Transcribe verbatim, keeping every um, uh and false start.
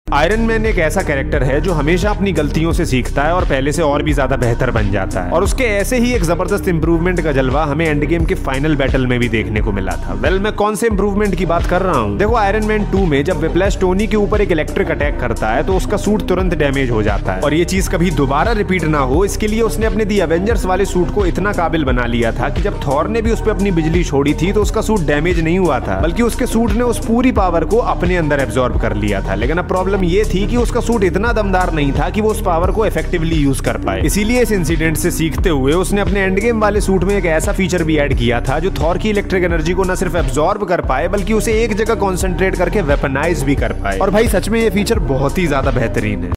Iron man एक ऐसा character है जो हमेशा अपनी गलतियों से सीखता है और पहले से और भी ज्यादा बेहतर बन जाता है, और उसके ऐसे ही एक जबरदस्त इंप्रूवमेंट का जलवा हमें एंड गेम के फाइनल बैटल में भी देखने को मिला था। वेल, मैं कौन से इंप्रूवमेंट की बात कर रहा हूँ? देखो, आयरन मैन टू में जब विप्लैश टोनी के ऊपर एक इलेक्ट्रिक अटैक करता है तो उसका सूट तुरंत डैमेज हो जाता है, और ये चीज कभी दोबारा रिपीट ना हो इसके लिए उसने अपने दी एवेंजर्स वाले सूट को इतना काबिल बना लिया था कि जब थॉर ने भी उस पर अपनी बिजली छोड़ी थी तो उसका सूट डैमेज नहीं हुआ था, बल्कि उसके सूट ने उस पूरी पावर को अपने अंदर एब्जॉर्ब कर लिया था। लेकिन अब प्रॉब्लम ये थी कि उसका सूट इतना दमदार नहीं था कि वो उस पावर को इफेक्टिवली यूज कर पाए। इसीलिए इस इंसिडेंट से सीखते हुए उसने अपने एंड गेम वाले सूट में एक ऐसा फीचर भी ऐड किया था जो थॉर की इलेक्ट्रिक एनर्जी को न सिर्फ एब्जॉर्ब कर पाए बल्कि उसे एक जगह कॉन्सेंट्रेट करके वेपनाइज भी कर पाए। और भाई सच में ये फीचर बहुत ही ज्यादा बेहतरीन है।